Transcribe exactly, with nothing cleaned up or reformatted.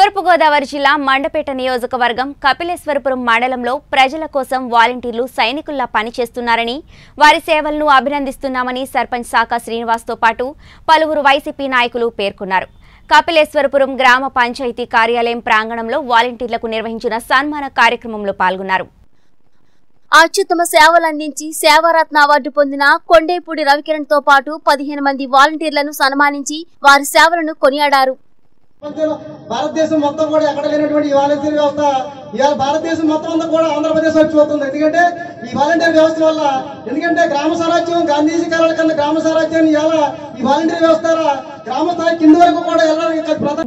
తూర్పు గోదావరి జిల్లా మండపేట నియోజకవర్గం కపిలేశ్వరపురం మండలంలో ప్రజల కోసం వాలంటీర్లు సైనికుల్లా పనిచేస్తున్నారని వారి సేవలను అభినందిస్తున్నామని సర్పంచ్ శాఖ శ్రీనివాస్తో పాటు పలువురు వైసీపీ నాయకులు పేర్కొన్నారు. కపిలేశ్వరపురం గ్రామ పంచాయతీ కార్యాలయం ప్రాంగణంలో వాలంటీర్లకు నిర్వహించిన సన్మాన కార్యక్రమంలో పాల్గొన్నారు. అత్యుత్తమ సేవలందించి సేవారత్న అవార్డు పొందిన కొండేపూడి రవికిరణ్ తో పాటు పదిహేను మంది వాలంటీర్లను సన్మానించి వారి సేవలను కొనియాడారు. భారతదేశం మొత్తం కూడా ఎక్కడ లేనటువంటి ఈ వాలంటీర్ వ్యవస్థ ఇవాళ భారతదేశం మొత్తం అంతా కూడా ఆంధ్రప్రదేశ్ వచ్చి పోతుంది. ఎందుకంటే ఈ వాలంటీర్ వ్యవస్థ వల్ల ఎందుకంటే గ్రామ స్వరాజ్యం గాంధీజీ కాలాల కన్నా గ్రామ స్వరాజ్యాన్ని ఇవాళ ఈ వాలంటీర్ వ్యవస్థ గ్రామ స్థాయి కింద వరకు కూడా వెళ్ళడానికి